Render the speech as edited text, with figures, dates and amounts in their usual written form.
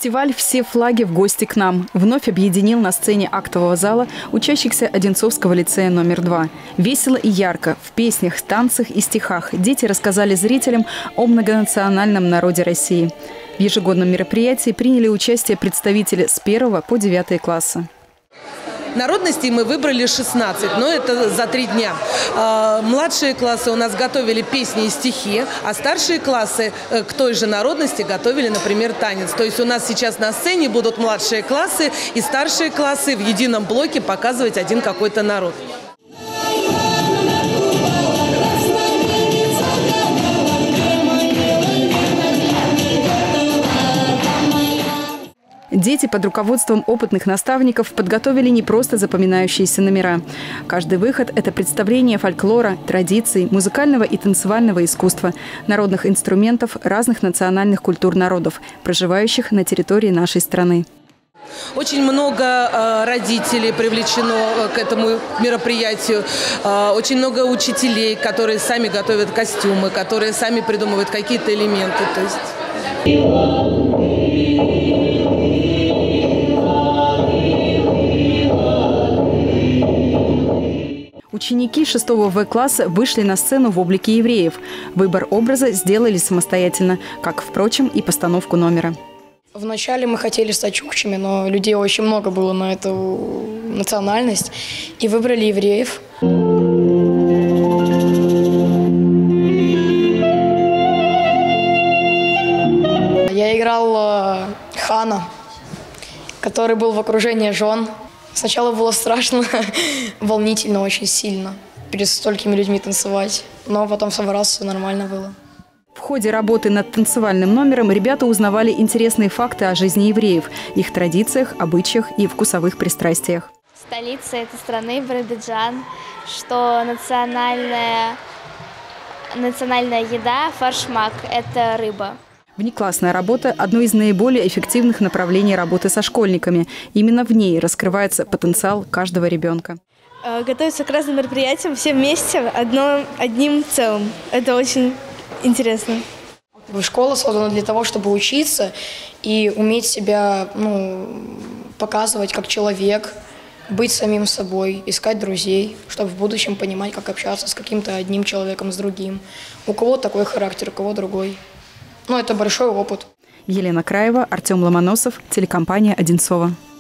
Фестиваль «Все флаги в гости к нам» вновь объединил на сцене актового зала учащихся Одинцовского лицея номер 2. Весело и ярко, в песнях, танцах и стихах дети рассказали зрителям о многонациональном народе России. В ежегодном мероприятии приняли участие представители с 1 по 9 класса. Народностей мы выбрали 16, но это за 3 дня. Младшие классы у нас готовили песни и стихи, а старшие классы к той же народности готовили, например, танец. То есть у нас сейчас на сцене будут младшие классы и старшие классы в едином блоке показывать один какой-то народ. Дети под руководством опытных наставников подготовили не просто запоминающиеся номера. Каждый выход – это представление фольклора, традиций, музыкального и танцевального искусства, народных инструментов разных национальных культур народов, проживающих на территории нашей страны. Очень много родителей привлечено к этому мероприятию, очень много учителей, которые сами готовят костюмы, которые сами придумывают какие-то элементы. Ученики 6 В-класса вышли на сцену в облике евреев. Выбор образа сделали самостоятельно, как, впрочем, и постановку номера. Вначале мы хотели стать чукчами, но людей очень много было на эту национальность, и выбрали евреев. Я играл хана, который был в окружении жен. Сначала было страшно, волнительно, очень сильно перед столькими людьми танцевать, но потом собрался, все нормально было. В ходе работы над танцевальным номером ребята узнавали интересные факты о жизни евреев, их традициях, обычаях и вкусовых пристрастиях. Столица этой страны Биробиджан, что национальная еда – фаршмак – это рыба. Внеклассная работа – одно из наиболее эффективных направлений работы со школьниками. Именно в ней раскрывается потенциал каждого ребенка. Готовиться к разным мероприятиям все вместе, одним целым. Это очень интересно. Школа создана для того, чтобы учиться и уметь себя показывать как человек, быть самим собой, искать друзей, чтобы в будущем понимать, как общаться с каким-то одним человеком, с другим. У кого такой характер, у кого другой. Это большой опыт. Елена Краева, Артем Ломоносов, телекомпания «Одинцово».